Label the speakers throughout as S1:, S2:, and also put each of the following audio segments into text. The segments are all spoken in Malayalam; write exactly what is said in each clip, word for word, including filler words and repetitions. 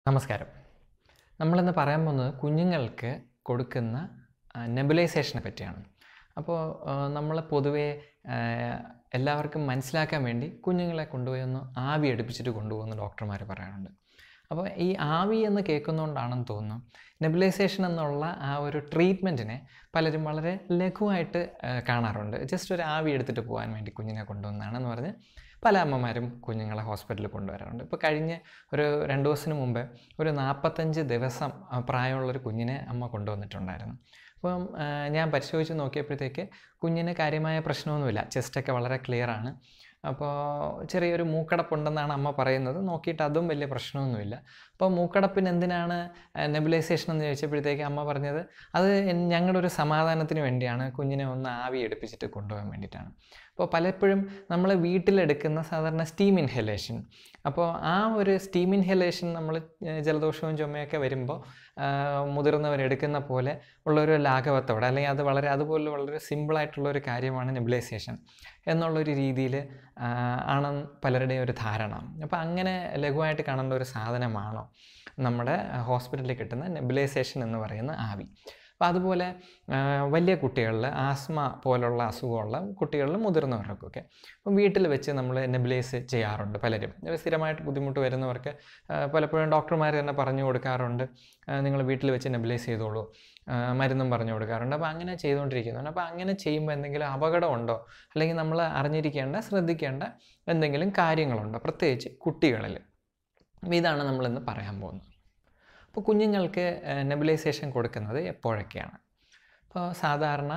S1: നമസ്കാരം. നമ്മളിന്ന് പറയാൻ പോകുന്നത് കുഞ്ഞുങ്ങൾക്ക് കൊടുക്കുന്ന നെബുലൈസേഷനെ പറ്റിയാണ്. അപ്പോൾ നമ്മൾ പൊതുവേ എല്ലാവർക്കും മനസ്സിലാക്കാൻ വേണ്ടി കുഞ്ഞുങ്ങളെ കൊണ്ടുപോയി ഒന്ന് ആവി അടുപ്പിച്ചിട്ട് കൊണ്ടുപോകുന്ന ഡോക്ടർമാർ പറയാറുണ്ട്. അപ്പോൾ ഈ ആവി എന്ന് കേൾക്കുന്നതുകൊണ്ടാണെന്ന് തോന്നുന്നു നെബുലൈസേഷൻ എന്നുള്ള ആ ഒരു ട്രീറ്റ്മെൻറ്റിനെ പലരും വളരെ ലഘുവായിട്ട് കാണാറുണ്ട്. ജസ്റ്റ് ഒരു ആവി എടുത്തിട്ട് പോകാൻ വേണ്ടി കുഞ്ഞിനെ കൊണ്ടുവന്നതാണെന്ന് പറഞ്ഞ് പല അമ്മമാരും കുഞ്ഞുങ്ങളെ ഹോസ്പിറ്റലിൽ കൊണ്ടുവരാറുണ്ട്. ഇപ്പോൾ കഴിഞ്ഞ ഒരു രണ്ട് ദിവസത്തിന് മുമ്പ് ഒരു നാൽപ്പത്തഞ്ച് ദിവസം പ്രായമുള്ളൊരു കുഞ്ഞിനെ അമ്മ കൊണ്ടുവന്നിട്ടുണ്ടായിരുന്നു. അപ്പം ഞാൻ പരിശോധിച്ച് നോക്കിയപ്പോഴത്തേക്ക് കുഞ്ഞിന് കാര്യമായ പ്രശ്നമൊന്നുമില്ല, ചെസ്റ്റൊക്കെ വളരെ ക്ലിയറാണ്. അപ്പോൾ ചെറിയൊരു മൂക്കടപ്പുണ്ടെന്നാണ് അമ്മ പറയുന്നത്. നോക്കിയിട്ട് അതും വലിയ പ്രശ്നമൊന്നുമില്ല. അപ്പോൾ മൂക്കടപ്പിന് എന്തിനാണ് നെബുലൈസേഷൻ എന്ന് ചോദിച്ചപ്പോഴത്തേക്ക് അമ്മ പറഞ്ഞത് അത് ഞങ്ങളുടെ ഒരു സമാധാനത്തിന് വേണ്ടിയാണ്, കുഞ്ഞിനെ ഒന്ന് ആവി എടുപ്പിച്ചിട്ട് കൊണ്ടുപോകാൻ വേണ്ടിയിട്ടാണ്. അപ്പോൾ പലപ്പോഴും നമ്മൾ വീട്ടിലെടുക്കുന്ന സാധാരണ സ്റ്റീം ഇൻഹലേഷൻ, അപ്പോൾ ആ ഒരു സ്റ്റീം ഇൻഹലേഷൻ നമ്മൾ ജലദോഷവും ചുമയൊക്കെ വരുമ്പോൾ മുതിർന്നവരെടുക്കുന്ന പോലെ ഉള്ളൊരു ലാഘവത്തോടെ, അല്ലെങ്കിൽ അത് വളരെ അതുപോലെ വളരെ സിമ്പിളായിട്ടുള്ളൊരു കാര്യമാണ് നെബുലൈസേഷൻ എന്നുള്ളൊരു രീതിയിൽ ആണ് പലരുടെയും ഒരു ധാരണ. അപ്പോൾ അങ്ങനെ ലഘുവായിട്ട് കാണേണ്ട ഒരു സാധനമാണോ നമ്മുടെ ഹോസ്പിറ്റലിൽ കിട്ടുന്ന നെബുലൈസേഷൻ എന്ന് പറയുന്ന ആവി? അപ്പോൾ അതുപോലെ വലിയ കുട്ടികളിൽ ആസ്മ പോലുള്ള അസുഖമുള്ള കുട്ടികളിൽ മുതിർന്നവർക്കൊക്കെ അപ്പം വീട്ടിൽ വെച്ച് നമ്മൾ നെബുലൈസ് ചെയ്യാറുണ്ട്. പലരും സ്ഥിരമായിട്ട് ബുദ്ധിമുട്ട് വരുന്നവർക്ക് പലപ്പോഴും ഡോക്ടർമാർ തന്നെ പറഞ്ഞു കൊടുക്കാറുണ്ട്, നിങ്ങൾ വീട്ടിൽ വെച്ച് നെബുലൈസ് ചെയ്തോളൂ, മരുന്നും പറഞ്ഞു കൊടുക്കാറുണ്ട്. അപ്പോൾ അങ്ങനെ ചെയ്തുകൊണ്ടിരിക്കുന്നുണ്ട്. അപ്പോൾ അങ്ങനെ ചെയ്യുമ്പോൾ എന്തെങ്കിലും അപകടമുണ്ടോ, അല്ലെങ്കിൽ നമ്മൾ അറിഞ്ഞിരിക്കേണ്ട ശ്രദ്ധിക്കേണ്ട എന്തെങ്കിലും കാര്യങ്ങളുണ്ടോ, പ്രത്യേകിച്ച് കുട്ടികളിൽ? ഇതാണ് നമ്മളിന്ന് പറയാൻ പോകുന്നത്. അപ്പോൾ കുഞ്ഞുങ്ങൾക്ക് നെബുലൈസേഷൻ കൊടുക്കുന്നത് എപ്പോഴൊക്കെയാണ്? അപ്പോൾ സാധാരണ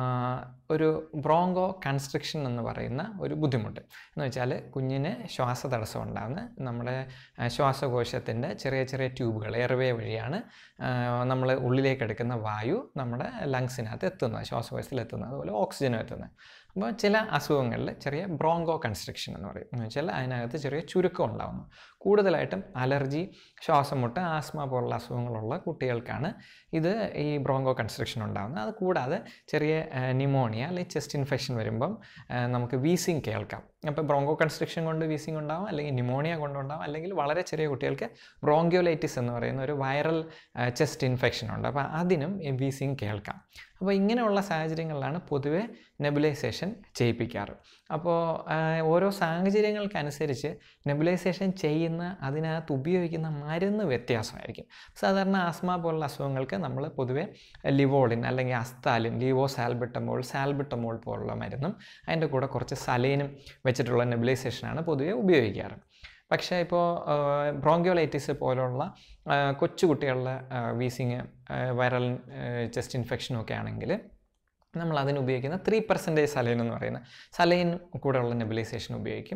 S1: ഒരു ബ്രോങ്കോ കൺസ്ട്രിക്ഷൻ എന്ന് പറയുന്ന ഒരു ബുദ്ധിമുട്ട് എന്ന് വെച്ചാൽ കുഞ്ഞിന് ശ്വാസതടസ്സം ഉണ്ടാകുന്ന നമ്മുടെ ശ്വാസകോശത്തിൻ്റെ ചെറിയ ചെറിയ ട്യൂബുകൾ എയർവേ വഴിയാണ് നമ്മൾ ഉള്ളിലേക്ക് എടുക്കുന്ന വായു നമ്മുടെ ലങ്സിനകത്ത് എത്തുന്നത്, ശ്വാസകോശത്തിൽ എത്തുന്നത്, അതുപോലെ ഓക്സിജനും എത്തുന്നത്. അപ്പോൾ ചില അസുഖങ്ങളിൽ ചെറിയ ബ്രോങ്കോ കൺസ്ട്രിക്ഷൻ എന്ന് പറയും. എന്ന് വെച്ചാൽ അതിനകത്ത് ചെറിയ ചുരുക്കം ഉണ്ടാകുന്നു. കൂടുതലായിട്ടും അലർജി, ശ്വാസം മുട്ട്, ആസ്മ പോലുള്ള അസുഖങ്ങളുള്ള കുട്ടികൾക്കാണ് ഇത് ഈ ബ്രോങ്കോ കൺസ്ട്രിക്ഷൻ ഉണ്ടാകുന്നത്. അത് കൂടാതെ ചെറിയ ന്യൂമോണിയ അല്ലെങ്കിൽ ചെസ്റ്റ് ഇൻഫെക്ഷൻ വരുമ്പം നമുക്ക് വീസിങ് കേൾക്കാം. അപ്പോൾ ബ്രോങ്കോ കൺസ്ട്രിക്ഷൻ കൊണ്ട് വീസിങ് ഉണ്ടാവും, അല്ലെങ്കിൽ ന്യൂമോണിയ കൊണ്ടുണ്ടാവും, അല്ലെങ്കിൽ വളരെ ചെറിയ കുട്ടികൾക്ക് ബ്രോങ്ക്യോലൈറ്റിസ് എന്ന് പറയുന്ന ഒരു വൈറൽ ചെസ്റ്റ് ഇൻഫെക്ഷൻ ഉണ്ട്. അപ്പോൾ അതിനും വീസിങ് കേൾക്കാം. അപ്പോൾ ഇങ്ങനെയുള്ള സാഹചര്യങ്ങളിലാണ് പൊതുവെ നെബുലൈസേഷൻ ചെയ്യിപ്പിക്കാറ്. അപ്പോൾ ഓരോ സാഹചര്യങ്ങൾക്കനുസരിച്ച് നെബുലൈസേഷൻ ചെയ്യുന്ന അതിനകത്ത് ഉപയോഗിക്കുന്ന മരുന്ന് വ്യത്യാസമായിരിക്കും. സാധാരണ ആസ്മ പോലുള്ള അസുഖങ്ങൾക്ക് നമ്മൾ പൊതുവെ ലിവോളിൻ അല്ലെങ്കിൽ അസ്താലിൻ, ലിവോ സാൽബിട്ടമോൾ, സാൽബിട്ടമോൾ പോലുള്ള മരുന്നും അതിൻ്റെ കൂടെ കുറച്ച് സലൈനും വെച്ചിട്ടുള്ള നെബുലൈസേഷനാണ് പൊതുവെ ഉപയോഗിക്കാറ്. പക്ഷേ ഇപ്പോൾ ബ്രോങ്ക്യോലൈറ്റിസ് പോലുള്ള കൊച്ചു കുട്ടികളുടെ വീസിങ്, വൈറൽ ചെസ്റ്റ് ഇൻഫെക്ഷനും ഒക്കെ ആണെങ്കിൽ നമ്മൾ അതിന് ഉപയോഗിക്കുന്ന ത്രീ പെർസെൻറ്റേജ് സലൈൻ എന്ന് പറയുന്ന സലൈൻ കൂടെയുള്ള നെബുലൈസേഷൻ ഉപയോഗിക്കും.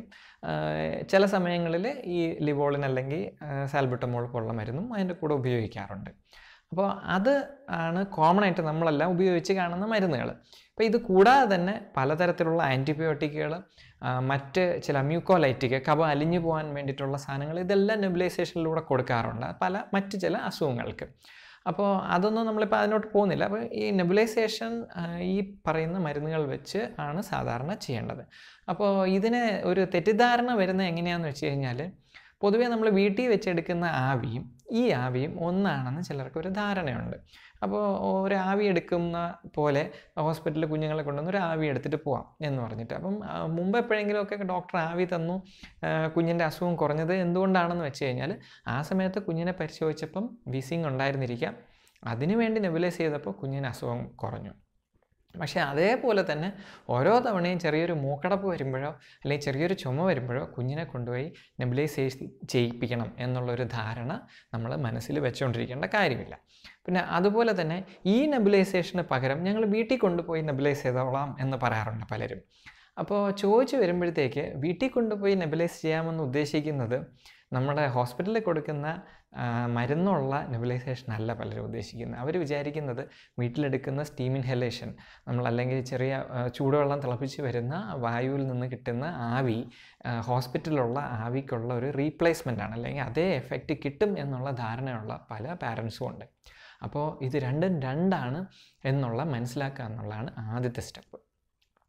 S1: ചില സമയങ്ങളിൽ ഈ ലിവോളിൻ അല്ലെങ്കിൽ സാൽബിട്ടമോൾ പോലുള്ള മരുന്നും അതിൻ്റെ കൂടെ ഉപയോഗിക്കാറുണ്ട്. അപ്പോൾ അത് ആണ് കോമൺ ആയിട്ട് നമ്മളെല്ലാം ഉപയോഗിച്ച് കാണുന്ന മരുന്നുകൾ. അപ്പോൾ ഇത് കൂടാതെ തന്നെ പലതരത്തിലുള്ള ആൻറ്റിബയോട്ടിക്കുകൾ, മറ്റ് ചില മ്യൂക്കോലൈറ്റിക്, കഫം അലിഞ്ഞു പോകാൻ വേണ്ടിയിട്ടുള്ള സാധനങ്ങൾ, ഇതെല്ലാം നെബുലൈസേഷനിലൂടെ കൊടുക്കാറുണ്ട് പല മറ്റ് ചില അസുഖങ്ങൾക്ക്. അപ്പോൾ അതൊന്നും നമ്മളിപ്പോൾ അതിനോട്ട് പോകുന്നില്ല. അപ്പോൾ ഈ നെബുലൈസേഷൻ ഈ പറയുന്ന മരുന്നുകൾ വെച്ച് ആണ് സാധാരണ ചെയ്യേണ്ടത്. അപ്പോൾ ഇതിന് ഒരു തെറ്റിദ്ധാരണ വരുന്നത് എങ്ങനെയാണെന്ന് വെച്ച് കഴിഞ്ഞാൽ, പൊതുവേ നമ്മൾ വീട്ടിൽ വെച്ചെടുക്കുന്ന ആവിയും ഈ ആവിയും ഒന്നാണെന്ന് ചിലർക്ക് ഒരു ധാരണയുണ്ട്. അപ്പോൾ ഒരു ആവി എടുക്കുന്ന പോലെ ഹോസ്പിറ്റലിൽ കുഞ്ഞുങ്ങളെ കൊണ്ടുവന്ന് ഒരു ആവി എടുത്തിട്ട് പോവാം എന്ന് പറഞ്ഞിട്ട്. അപ്പം മുമ്പ് എപ്പോഴെങ്കിലുമൊക്കെ ഡോക്ടർ ആവി തന്നു, കുഞ്ഞിൻ്റെ അസുഖം കുറഞ്ഞത് എന്തുകൊണ്ടാണെന്ന് വെച്ച് കഴിഞ്ഞാൽ ആ സമയത്ത് കുഞ്ഞിനെ പരിശോധിച്ചപ്പം വീസിങ് ഉണ്ടായിരുന്നിരിക്കാം, അതിനുവേണ്ടി നെബുലൈസ് ചെയ്തപ്പോൾ കുഞ്ഞിന് അസുഖം കുറഞ്ഞു. പക്ഷേ അതേപോലെ തന്നെ ഓരോ തവണയും ചെറിയൊരു മൂക്കടപ്പ് വരുമ്പോഴോ അല്ലെങ്കിൽ ചെറിയൊരു ചുമ വരുമ്പോഴോ കുഞ്ഞിനെ കൊണ്ടുപോയി നെബുലൈസ് ചെയ്യിപ്പിക്കണം എന്നുള്ളൊരു ധാരണ നമ്മൾ മനസ്സിൽ വെച്ചുകൊണ്ടിരിക്കേണ്ട കാര്യമില്ല. പിന്നെ അതുപോലെ തന്നെ ഈ നെബുലൈസേഷന് പകരം ഞങ്ങൾ വീട്ടിൽ കൊണ്ടുപോയി നെബുലൈസ് ചെയ്തോളാം എന്ന് പറയാറുണ്ട് പലരും. അപ്പോൾ ചോദിച്ചു വരുമ്പോഴത്തേക്ക് വീട്ടിൽ കൊണ്ടുപോയി നെബുലൈസ് ചെയ്യാമെന്ന് ഉദ്ദേശിക്കുന്നത് നമ്മുടെ ഹോസ്പിറ്റലിൽ കൊടുക്കുന്ന മരുന്നുള്ള നെബുലൈസേഷൻ അല്ല പലരും ഉദ്ദേശിക്കുന്നത്. അവർ വിചാരിക്കുന്നത് വീട്ടിലെടുക്കുന്ന സ്റ്റീം ഇൻഹലേഷൻ, നമ്മൾ അല്ലെങ്കിൽ ചെറിയ ചൂടുവെള്ളം തിളപ്പിച്ച് വരുന്ന വായുവിൽ നിന്ന് കിട്ടുന്ന ആവി ഹോസ്പിറ്റലിലുള്ള ആവിക്കുള്ള ഒരു റീപ്ലേസ്മെൻ്റ് ആണ്, അല്ലെങ്കിൽ അതേ എഫക്റ്റ് കിട്ടും എന്നുള്ള ധാരണയുള്ള പല പാരൻസും ഉണ്ട്. അപ്പോൾ ഇത് രണ്ടും രണ്ടാണ് എന്നുള്ള മനസ്സിലാക്കുക എന്നുള്ളതാണ് ആദ്യത്തെ സ്റ്റെപ്പ്.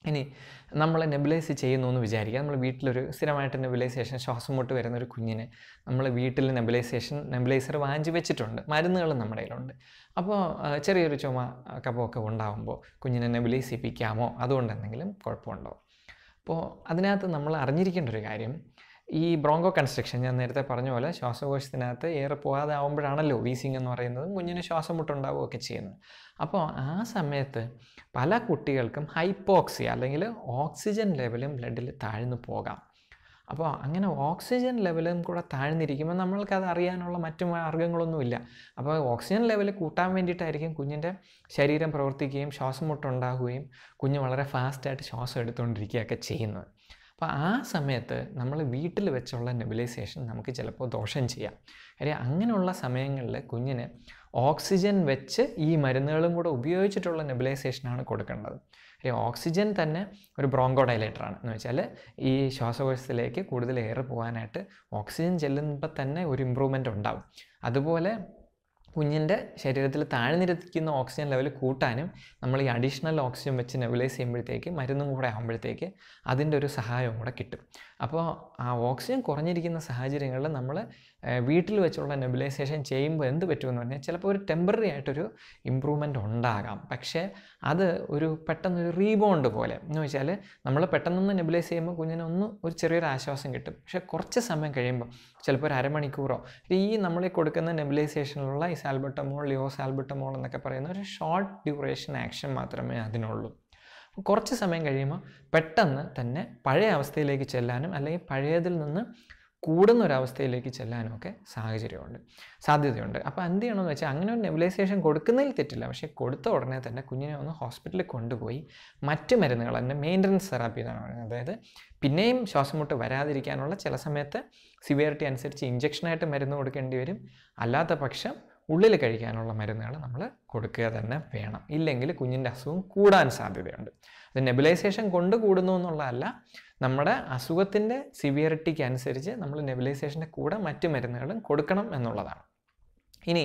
S1: ഇനി നമ്മൾ നെബുലൈസ് ചെയ്യുന്നു എന്ന് വിചാരിക്കുക. നമ്മൾ വീട്ടിലൊരു സ്ഥിരമായിട്ട് നെബുലൈസേഷൻ ശ്വാസം മുട്ട് വരുന്നൊരു കുഞ്ഞിന് നമ്മൾ വീട്ടിൽ നെബുലൈസേഷൻ നെബുലൈസർ വാങ്ങിച്ച് വെച്ചിട്ടുണ്ട്, മരുന്നുകൾ നമ്മുടെ കയ്യിലുണ്ട്. അപ്പോൾ ചെറിയൊരു ചുമ കഫമൊക്കെ ഉണ്ടാകുമ്പോൾ കുഞ്ഞിനെ നെബുലൈസ് ചെയ്യിപ്പിക്കാമോ, അതുകൊണ്ട് എന്തെങ്കിലും കുഴപ്പമുണ്ടോ? അപ്പോൾ അതിനകത്ത് നമ്മൾ അറിഞ്ഞിരിക്കേണ്ട ഒരു കാര്യം, ഈ ബ്രോങ്കോ കൺസ്ട്രക്ഷൻ ഞാൻ നേരത്തെ പറഞ്ഞ പോലെ ശ്വാസകോശത്തിനകത്ത് എയർ പോകാതെ ആകുമ്പോഴാണല്ലോ വീസിങ് എന്ന് പറയുന്നത്, കുഞ്ഞിന് ശ്വാസം മുട്ടുണ്ടാവുകയൊക്കെ ചെയ്യുന്നത്. അപ്പോൾ ആ സമയത്ത് പല കുട്ടികൾക്കും ഹൈപ്പോക്സിയ അല്ലെങ്കിൽ ഓക്സിജൻ ലെവലും ബ്ലഡിൽ താഴ്ന്നു പോകാം. അപ്പോൾ അങ്ങനെ ഓക്സിജൻ ലെവലും കൂടെ താഴ്ന്നിരിക്കുമ്പോൾ നമ്മൾക്കത് അറിയാനുള്ള മറ്റു മാർഗ്ഗങ്ങളൊന്നുമില്ല. അപ്പോൾ ഓക്സിജൻ ലെവൽ കൂട്ടാൻ വേണ്ടിയിട്ടായിരിക്കും കുഞ്ഞിൻ്റെ ശരീരം പ്രവർത്തിക്കുകയും ശ്വാസം മുട്ടുണ്ടാകുകയും കുഞ്ഞ് വളരെ ഫാസ്റ്റായിട്ട് ശ്വാസം എടുത്തുകൊണ്ടിരിക്കുകയൊക്കെ ചെയ്യുന്നത്. അപ്പോൾ ആ സമയത്ത് നമ്മൾ വീട്ടിൽ വെച്ചുള്ള നെബുലൈസേഷൻ നമുക്ക് ചിലപ്പോൾ ദോഷം ചെയ്യാം. കാര്യം അങ്ങനെയുള്ള സമയങ്ങളിൽ കുഞ്ഞിന് ഓക്സിജൻ വെച്ച് ഈ മരുന്നുകളും കൂടെ ഉപയോഗിച്ചിട്ടുള്ള നെബുലൈസേഷനാണ് കൊടുക്കേണ്ടത്. കാര്യം ഓക്സിജൻ തന്നെ ഒരു ബ്രോങ്കോ ഡയലേറ്ററാണ്. എന്ന് വെച്ചാൽ ഈ ശ്വാസകോശത്തിലേക്ക് കൂടുതൽ എയർ പോകാനായിട്ട് ഓക്സിജൻ ചെല്ലുമ്പോൾ തന്നെ ഒരു ഇമ്പ്രൂവ്മെൻ്റ് ഉണ്ടാകും. അതുപോലെ കുഞ്ഞിൻ്റെ ശരീരത്തിൽ താഴ്ന്നിരിക്കുന്ന ഓക്സിജൻ ലെവൽ കൂട്ടാനും നമ്മൾ ഈ അഡീഷണൽ ഓക്സിജൻ വെച്ച് നെബുലൈസ് ചെയ്യുമ്പോഴത്തേക്ക് മരുന്നും കൂടെ ആകുമ്പോഴത്തേക്ക് അതിൻ്റെ ഒരു സഹായവും കൂടെ കിട്ടും. അപ്പോൾ ആ ഓക്സിജൻ കുറഞ്ഞിരിക്കുന്ന സാഹചര്യങ്ങളിൽ നമ്മൾ വീട്ടിൽ വെച്ചുള്ള നെബുലൈസേഷൻ ചെയ്യുമ്പോൾ എന്ത് പറ്റുമെന്ന് പറഞ്ഞാൽ ചിലപ്പോൾ ഒരു ടെമ്പററി ആയിട്ടൊരു ഇമ്പ്രൂവ്മെൻ്റ് ഉണ്ടാകാം. പക്ഷേ അത് ഒരു പെട്ടെന്നൊരു റീബൗണ്ട് പോലെ എന്ന് വെച്ചാൽ നമ്മൾ പെട്ടെന്നൊന്ന് നെബുലൈസ് ചെയ്യുമ്പോൾ കുഞ്ഞിനൊന്ന് ഒരു ചെറിയൊരു ആശ്വാസം കിട്ടും. പക്ഷേ കുറച്ച് സമയം കഴിയുമ്പോൾ ചിലപ്പോൾ ഒരു അരമണിക്കൂറോ ഈ നമ്മൾ കൊടുക്കുന്ന നെബുലൈസേഷനിലുള്ള ഈ സാൽബട്ടമോൾ ലിയോ സാൽബട്ടമോൾ എന്നൊക്കെ പറയുന്ന ഒരു ഷോർട്ട് ഡ്യൂറേഷൻ ആക്ഷൻ മാത്രമേ അതിനുള്ളൂ. കുറച്ച് സമയം കഴിയുമ്പോൾ പെട്ടെന്ന് തന്നെ പഴയ അവസ്ഥയിലേക്ക് ചെല്ലാനും അല്ലെങ്കിൽ പഴയതിൽ നിന്ന് കൂടുന്ന ഒരവസ്ഥയിലേക്ക് ചെല്ലാനും ഒക്കെ സാഹചര്യമുണ്ട് സാധ്യതയുണ്ട്. അപ്പോൾ എന്ത് ചെയ്യണമെന്ന് വെച്ചാൽ അങ്ങനെ ഒരു നെബുലൈസേഷൻ കൊടുക്കുന്നതിൽ തെറ്റില്ല. പക്ഷേ കൊടുത്ത ഉടനെ തന്നെ കുഞ്ഞിനെ ഒന്ന് ഹോസ്പിറ്റലിൽ കൊണ്ടുപോയി മറ്റ് മരുന്നുകൾ തന്നെ മെയിൻ്റനൻസ് തെറാപ്പി എന്നാണ് പറയുന്നത്. അതായത് പിന്നെയും ശ്വാസം മുട്ട് വരാതിരിക്കാനുള്ള ചില സമയത്ത് സിവിയറിറ്റി അനുസരിച്ച് ഇഞ്ചക്ഷനായിട്ട് മരുന്ന് കൊടുക്കേണ്ടി വരും. അല്ലാത്ത പക്ഷം ഉള്ളിൽ കഴിക്കാനുള്ള മരുന്നുകൾ നമ്മൾ കൊടുക്കുക തന്നെ വേണം. ഇല്ലെങ്കിൽ കുഞ്ഞിൻ്റെ അസുഖം കൂടാൻ സാധ്യതയുണ്ട്. അത് നെബുലൈസേഷൻ കൊണ്ട് കൂടുന്നു എന്നുള്ളതല്ല, നമ്മുടെ അസുഖത്തിൻ്റെ സിവിയറിറ്റിക്ക് അനുസരിച്ച് നമ്മൾ നെബുലൈസേഷൻ്റെ കൂടെ മറ്റ് മരുന്നുകളും കൊടുക്കണം എന്നുള്ളതാണ്. ഇനി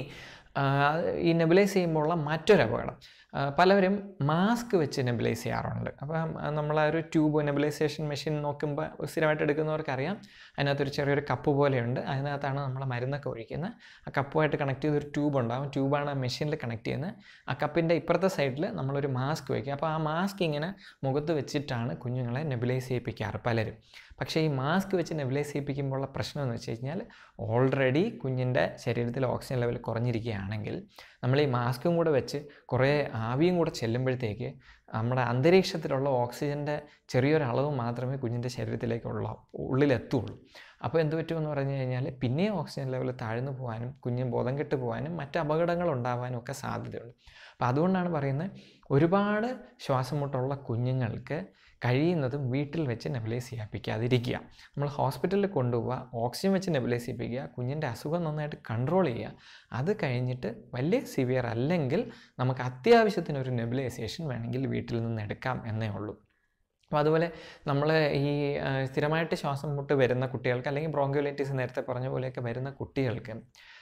S1: ഈ നെബുലൈസ് ചെയ്യുമ്പോഴുള്ള മറ്റൊരു അപകടം, പലവരും മാസ്ക് വെച്ച് നെബുലൈസ് ചെയ്യാറുണ്ട്. അപ്പം നമ്മൾ ആ ഒരു ട്യൂബ് നെബുലൈസേഷൻ മെഷീൻ നോക്കുമ്പോൾ സ്ഥിരമായിട്ട് എടുക്കുന്നവർക്കറിയാം, അതിനകത്തൊരു ചെറിയൊരു കപ്പ് പോലെയുണ്ട്. അതിനകത്താണ് നമ്മൾ മരുന്നൊക്കെ ഒഴിക്കുന്നത്. ആ കപ്പുമായിട്ട് കണക്ട് ചെയ്തൊരു ട്യൂബ് ഉണ്ടാകും. ട്യൂബാണ് ആ മെഷീനിൽ കണക്ട് ചെയ്യുന്നത്. ആ കപ്പിൻ്റെ ഇപ്പുറത്തെ സൈഡിൽ നമ്മളൊരു മാസ്ക് വയ്ക്കുക. അപ്പോൾ ആ മാസ്ക് ഇങ്ങനെ മുഖത്ത് വെച്ചിട്ടാണ് കുഞ്ഞുങ്ങളെ നെബുലൈസ് ചെയ്യിപ്പിക്കാറ് പലരും. പക്ഷേ ഈ മാസ്ക് വെച്ച് നെബുലൈസ് ചെയ്യിപ്പിക്കുമ്പോഴുള്ള പ്രശ്നം എന്ന് വെച്ച് കഴിഞ്ഞാൽ ഓൾറെഡി കുഞ്ഞിൻ്റെ ശരീരത്തിൽ ഓക്സിജൻ ലെവൽ കുറഞ്ഞിരിക്കുകയാണെങ്കിൽ നമ്മൾ ഈ മാസ്കും കൂടെ വെച്ച് കുറേ ആവിയും കൂടെ ചെല്ലുമ്പോഴത്തേക്ക് നമ്മുടെ അന്തരീക്ഷത്തിലുള്ള ഓക്സിജൻ്റെ ചെറിയൊരളവ് മാത്രമേ കുഞ്ഞിൻ്റെ ശരീരത്തിലേക്കുള്ള ഉള്ളിലെത്തുള്ളൂ. അപ്പോൾ എന്ത് പറ്റുമെന്ന് പറഞ്ഞു കഴിഞ്ഞാൽ പിന്നെയും ഓക്സിജൻ ലെവൽ താഴ്ന്നു പോകാനും കുഞ്ഞ് ബോധം കെട്ട് പോകാനും മറ്റ് അപകടങ്ങൾ ഉണ്ടാകാനും ഒക്കെ സാധ്യതയുണ്ട്. അപ്പോൾ അതുകൊണ്ടാണ് പറയുന്നത്, ഒരുപാട് ശ്വാസം മുട്ടുള്ള കുഞ്ഞുങ്ങൾക്ക് കഴിയുന്നതും വീട്ടിൽ വെച്ച് നെബുലൈസ് ചെയ്യിപ്പിക്കാതിരിക്കുക. നമ്മൾ ഹോസ്പിറ്റലിൽ കൊണ്ടുപോവുക, ഓക്സിജൻ വെച്ച് നെബുലൈസ് ചെയ്യിപ്പിക്കുക, കുഞ്ഞിൻ്റെ അസുഖം നന്നായിട്ട് കൺട്രോൾ ചെയ്യുക. അത് കഴിഞ്ഞിട്ട് വലിയ സിവിയർ അല്ലെങ്കിൽ നമുക്ക് അത്യാവശ്യത്തിനൊരു നെബുലൈസേഷൻ വേണമെങ്കിൽ വീട്ടിൽ നിന്ന് എടുക്കാം എന്നേ ഉള്ളൂ. അപ്പോൾ അതുപോലെ നമ്മൾ ഈ സ്ഥിരമായിട്ട് ശ്വാസം മുട്ട് വരുന്ന കുട്ടികൾക്ക് അല്ലെങ്കിൽ ബ്രോങ്ക്യോലൈറ്റിസ് നേരത്തെ പറഞ്ഞ പോലെയൊക്കെ വരുന്ന കുട്ടികൾക്ക്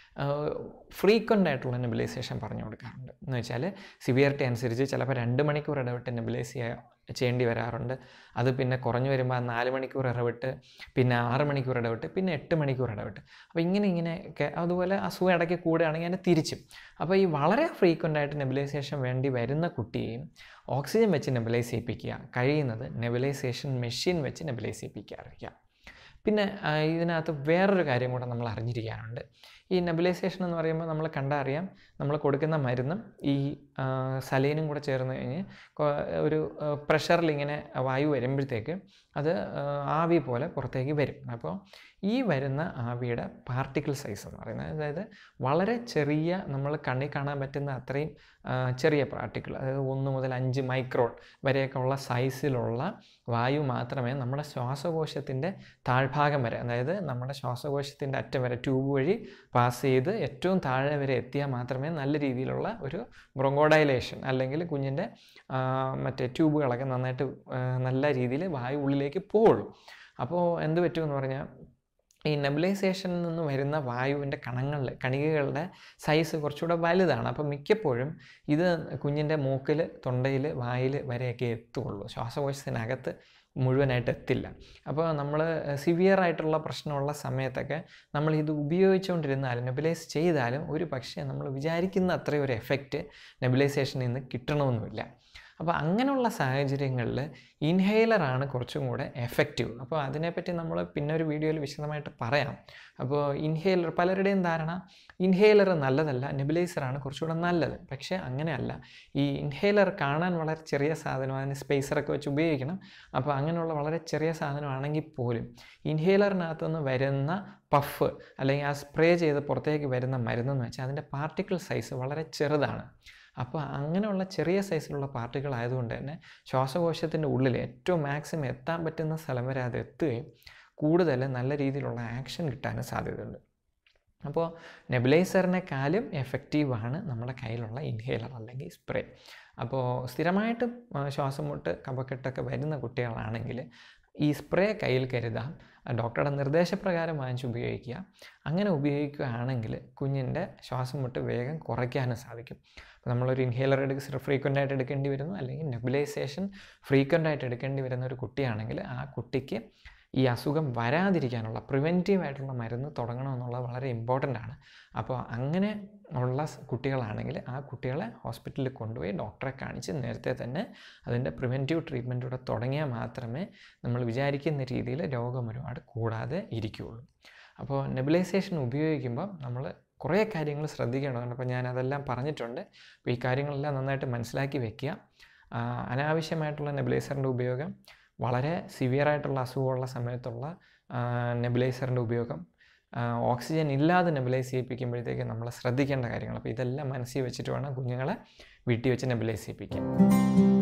S1: ഫ്രീക്വൻ്റ് ആയിട്ടുള്ള നെബുലൈസേഷൻ പറഞ്ഞു കൊടുക്കാറുണ്ട്. എന്ന് വെച്ചാൽ സിവിയറിറ്റി അനുസരിച്ച് ചിലപ്പോൾ രണ്ട് മണിക്കൂർ ഇടവിട്ട് നെബുലൈസ് ചെയ്യേണ്ടി വരാറുണ്ട്. അത് പിന്നെ കുറഞ്ഞു വരുമ്പോൾ നാല് മണിക്കൂർ ഇടവിട്ട്, പിന്നെ ആറ് മണിക്കൂർ ഇടവിട്ട്, പിന്നെ എട്ട് മണിക്കൂർ ഇടവിട്ട്. അപ്പോൾ ഇങ്ങനെ ഇങ്ങനെയൊക്കെ അതുപോലെ അസുഖം ഇടയ്ക്ക് കൂടുകയാണെങ്കിൽ അതിനെ തിരിച്ചും. അപ്പോൾ ഈ വളരെ ഫ്രീക്വൻ്റ് ആയിട്ട് നെബുലൈസേഷൻ വേണ്ടി വരുന്ന കുട്ടിയെയും ഓക്സിജൻ വെച്ച് നെബുലൈസ് ചെയ്യിപ്പിക്കുക, കഴിയുന്നത് നെബുലൈസേഷൻ മെഷീൻ വെച്ച് നെബുലൈസ് ചെയ്യിപ്പിക്കാതിരിക്കുക. പിന്നെ ഇതിനകത്ത് വേറൊരു കാര്യം കൂടെ നമ്മൾ അറിഞ്ഞിരിക്കാനുണ്ട്. ഈ നെബുലൈസേഷൻ എന്ന് പറയുമ്പോൾ നമ്മൾ കണ്ടറിയാം, നമ്മൾ കൊടുക്കുന്ന മരുന്നും ഈ സലൈനും കൂടെ ചേർന്ന് കഴിഞ്ഞ് ഒരു പ്രഷറിൽ ഇങ്ങനെ വായു വരുമ്പോഴത്തേക്ക് അത് ആവി പോലെ പുറത്തേക്ക് വരും. അപ്പോൾ ഈ വരുന്ന ആവിയുടെ പാർട്ടിക്കിൾ സൈസ് എന്ന് പറയുന്നത്, അതായത് വളരെ ചെറിയ നമ്മൾ കണ്ണിൽ കാണാൻ പറ്റുന്ന അത്രയും ചെറിയ പാർട്ടിക്കിൾ, അതായത് ഒന്ന് മുതൽ അഞ്ച് മൈക്രോൺ വരെയൊക്കെ ഉള്ള സൈസിലുള്ള വായു മാത്രമേ നമ്മുടെ ശ്വാസകോശത്തിൻ്റെ താഴ്ഭാഗം വരെ, അതായത് നമ്മുടെ ശ്വാസകോശത്തിൻ്റെ അറ്റം വരെ ട്യൂബ് വഴി പാസ് ചെയ്ത് ഏറ്റവും താഴെ വരെ എത്തിയാൽ മാത്രമേ നല്ല രീതിയിലുള്ള ഒരു ബ്രോങ്കോഡൈലേഷൻ അല്ലെങ്കിൽ കുഞ്ഞിൻ്റെ മറ്റേ ട്യൂബുകളൊക്കെ നന്നായിട്ട് നല്ല രീതിയിൽ വായു ഉള്ളിലേക്ക് പോവുള്ളൂ. അപ്പോൾ എന്ത് പറ്റുമെന്ന് പറഞ്ഞാൽ ഈ നെബുലൈസേഷനിൽ നിന്ന് വരുന്ന വായുവിൻ്റെ കണങ്ങളുടെ കണികകളുടെ സൈസ് കുറച്ചുകൂടെ വലുതാണ്. അപ്പോൾ മിക്കപ്പോഴും ഇത് കുഞ്ഞിൻ്റെ മൂക്കിൽ, തൊണ്ടയിൽ, വായിൽ വരെയൊക്കെ എത്തുകയുള്ളൂ, ശ്വാസകോശത്തിനകത്ത് മുഴുവനായിട്ട് എത്തില്ല. അപ്പോൾ നമ്മൾ സിവിയർ ആയിട്ടുള്ള പ്രശ്നമുള്ള സമയത്തൊക്കെ നമ്മൾ ഇത് ഉപയോഗിച്ചുകൊണ്ടിരുന്നാലും നെബുലൈസ് ചെയ്താലും ഒരു പക്ഷേ നമ്മൾ വിചാരിക്കുന്ന അത്രയും ഒരു എഫക്റ്റ് നെബുലൈസേഷനിൽ നിന്ന് കിട്ടണമെന്നില്ല. അപ്പോൾ അങ്ങനെയുള്ള സാഹചര്യങ്ങളിൽ ഇൻഹേലറാണ് കുറച്ചും കൂടെ എഫക്റ്റീവ്. അപ്പോൾ അതിനെപ്പറ്റി നമ്മൾ പിന്നെ ഒരു വീഡിയോയിൽ വിശദമായിട്ട് പറയാം. അപ്പോൾ ഇൻഹേലർ, പലരുടെയും ധാരണ ഇൻഹേലർ നല്ലതല്ല, നെബുലൈസറാണ് കുറച്ചുകൂടെ നല്ലത്. പക്ഷേ അങ്ങനെയല്ല. ഈ ഇൻഹേലർ കാണാൻ വളരെ ചെറിയ സാധനം, അതിന് സ്പേസറൊക്കെ വെച്ച് ഉപയോഗിക്കണം. അപ്പോൾ അങ്ങനെയുള്ള വളരെ ചെറിയ സാധനമാണെങ്കിൽ പോലും ഇൻഹേലറിനകത്തു നിന്ന് വരുന്ന പഫ് അല്ലെങ്കിൽ ആ സ്പ്രേ ചെയ്ത് പുറത്തേക്ക് വരുന്ന മരുന്നെന്ന് വെച്ചാൽ അതിൻ്റെ പാർട്ടിക്കിൾ സൈസ് വളരെ ചെറുതാണ്. അപ്പോൾ അങ്ങനെയുള്ള ചെറിയ സൈസിലുള്ള പാർട്ടിക്കിൾ ആയതുകൊണ്ട് തന്നെ ശ്വാസകോശത്തിൻ്റെ ഉള്ളിൽ ഏറ്റവും മാക്സിമം എത്താൻ പറ്റുന്ന സ്ഥലം വരെ അത് എത്തുകയും കൂടുതൽ നല്ല രീതിയിലുള്ള ആക്ഷൻ കിട്ടാനും സാധ്യതയുണ്ട്. അപ്പോൾ നെബുലൈസറിനെക്കാളും എഫക്റ്റീവാണ് നമ്മുടെ കയ്യിലുള്ള ഇൻഹേലർ അല്ലെങ്കിൽ സ്പ്രേ. അപ്പോൾ സ്ഥിരമായിട്ട് ശ്വാസം മുട്ട്, കഫക്കെട്ടൊക്കെ വരുന്ന കുട്ടികളാണെങ്കിൽ ഈ സ്പ്രേ കയ്യിൽ കരുതാം. ഡോക്ടറുടെ നിർദ്ദേശപ്രകാരം വാങ്ങിച്ച് ഉപയോഗിക്കുക. അങ്ങനെ ഉപയോഗിക്കുകയാണെങ്കിൽ കുഞ്ഞിൻ്റെ ശ്വാസം മുട്ട് വേഗം കുറയ്ക്കാനും സാധിക്കും. അപ്പോൾ നമ്മളൊരു ഇൻഹേലർ എടുക്ക ഫ്രീക്വൻ്റ് ആയിട്ട് എടുക്കേണ്ടി വരുന്നു, അല്ലെങ്കിൽ നെബുലൈസേഷൻ ഫ്രീക്വൻ്റ് ആയിട്ട് എടുക്കേണ്ടി വരുന്ന ഒരു കുട്ടിയാണെങ്കിൽ ആ കുട്ടിക്ക് ഈ അസുഖം വരാതിരിക്കാനുള്ള പ്രിവെൻറ്റീവായിട്ടുള്ള മരുന്ന് തുടങ്ങണമെന്നുള്ളത് വളരെ ഇമ്പോർട്ടൻ്റ് ആണ്. അപ്പോൾ അങ്ങനെ ഉള്ള കുട്ടികളാണെങ്കിൽ ആ കുട്ടികളെ ഹോസ്പിറ്റലിൽ കൊണ്ടുപോയി ഡോക്ടറെ കാണിച്ച് നേരത്തെ തന്നെ അതിൻ്റെ പ്രിവെൻറ്റീവ് ട്രീറ്റ്മെൻറ്റൂടെ തുടങ്ങിയാൽ മാത്രമേ നമ്മൾ വിചാരിക്കുന്ന രീതിയിൽ രോഗം ഒരുപാട് കൂടാതെ ഇരിക്കുകയുള്ളൂ. അപ്പോൾ നെബുലൈസേഷൻ ഉപയോഗിക്കുമ്പോൾ നമ്മൾ കുറേ കാര്യങ്ങൾ ശ്രദ്ധിക്കേണ്ടതുണ്ട്. അപ്പോൾ ഞാൻ അതെല്ലാം പറഞ്ഞിട്ടുണ്ട്. അപ്പോൾ ഈ കാര്യങ്ങളെല്ലാം നന്നായിട്ട് മനസ്സിലാക്കി വെക്കുക. അനാവശ്യമായിട്ടുള്ള നെബുലൈസറിൻ്റെ ഉപയോഗം, വളരെ സിവിയറായിട്ടുള്ള അസുഖമുള്ള സമയത്തുള്ള നെബുലൈസറിൻ്റെ ഉപയോഗം, ഓക്സിജൻ ഇല്ലാതെ നെബുലൈസ് ചെയ്യിപ്പിക്കുമ്പോഴത്തേക്ക് നമ്മൾ ശ്രദ്ധിക്കേണ്ട കാര്യങ്ങൾ. അപ്പോൾ ഇതെല്ലാം മനസ്സിൽ വെച്ചിട്ട് വേണം കുഞ്ഞുങ്ങളെ വീട്ടിൽ വെച്ച് നെബുലൈസ് ചെയ്യിപ്പിക്കാൻ.